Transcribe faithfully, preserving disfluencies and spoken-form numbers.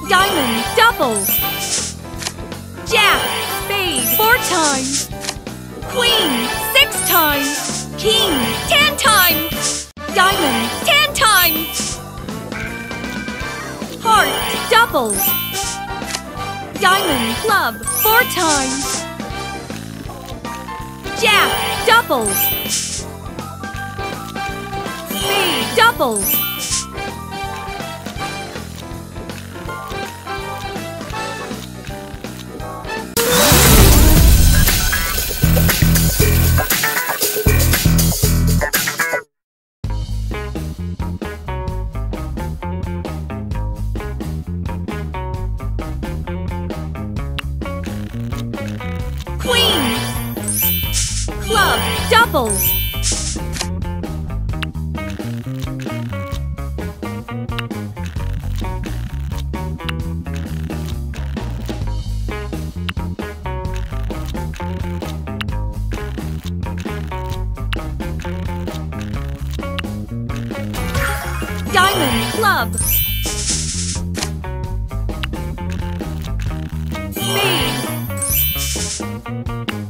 Diamond double. Jack, spade, four times. Queen, six times. King, ten times. Diamond, ten times. Heart, double. Diamond, club, four times. Jack, double. Spade, double. Queen, club, double. Diamond, club. Spade.